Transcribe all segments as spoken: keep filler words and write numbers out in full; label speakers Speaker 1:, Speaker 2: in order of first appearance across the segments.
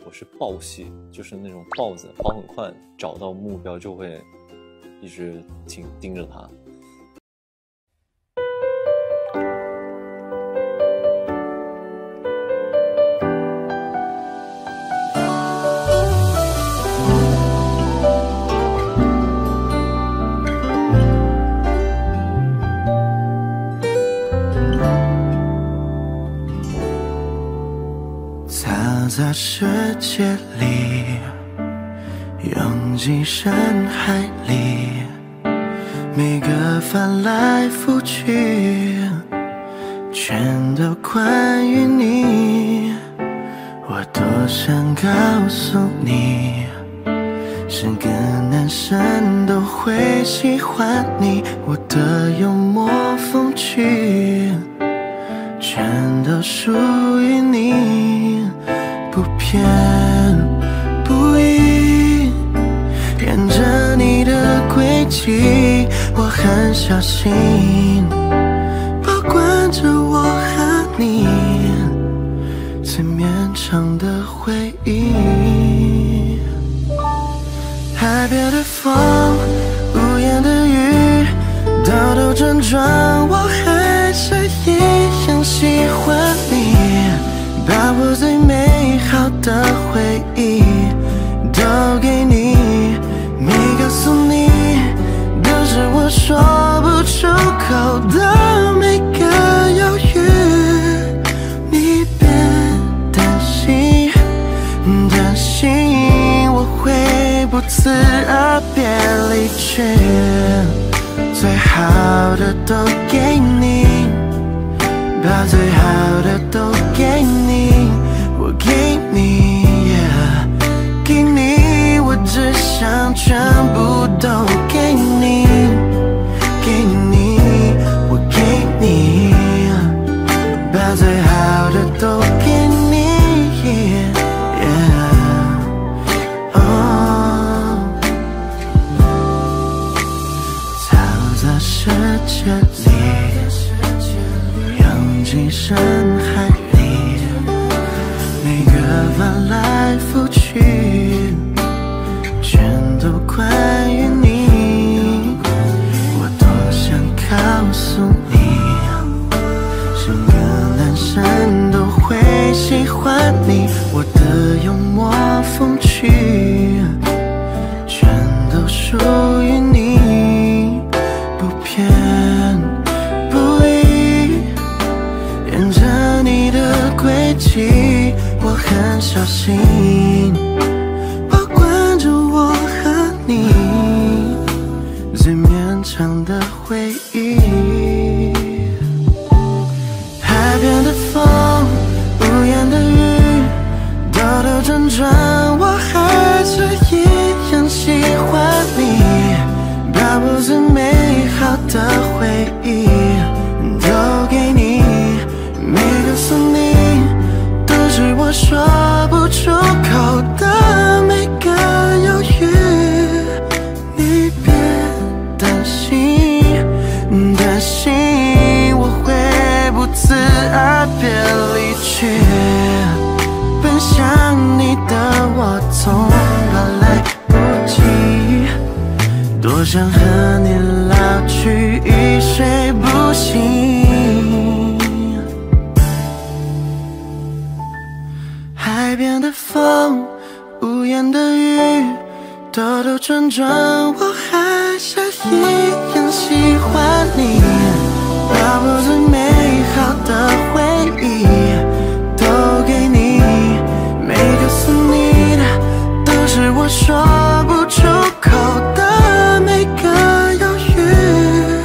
Speaker 1: 我是豹系，就是那种豹子，跑很快，找到目标就会一直挺盯着它。
Speaker 2: 在世界里，拥挤深海里，每个翻来覆去，全都关于你。我多想告诉你，是个男生都会喜欢你。我的幽默风趣，全都属于你。不偏不倚，沿着你的轨迹，我很小心保管着我和你最绵长的回忆。海边的风，无言的雨，兜兜转转，我还是一样喜欢你。把我最美好的回忆都给你，没告诉你，都是我说不出口的每个犹豫。你别担心，担心我会不辞而别离去，最好的都给你，把最好的都给你，我给你、yeah, 给你，我只想全部都给你，给你，我给你，把最好的都给你、yeah, oh, 走在世界里，拥挤深海里，每个翻来覆去，全都关于你。我多想告诉你，是个男生都会喜欢你。我的幽默风趣，全都属于你，不偏不倚，沿着你的轨迹，我很小心保管着我和你最绵长的回忆。海边的风，无言的雨，兜兜转转，我还是一样喜欢你。把我最美好的回忆都给你，没告诉你，都是我说不出口的每个犹豫。你别担心，担心我会不辞而别离去，奔向你的我总怕来不及，多想和你老去，一睡不醒。海边的风，无言的雨，兜兜转转，我还是一样喜欢你。把我最美好的回忆都给你，没告诉你的，都是我说不出口的每个犹豫。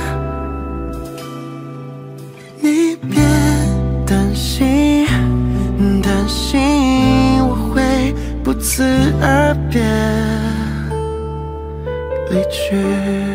Speaker 2: 你别担心，担心我会不辞而别离去。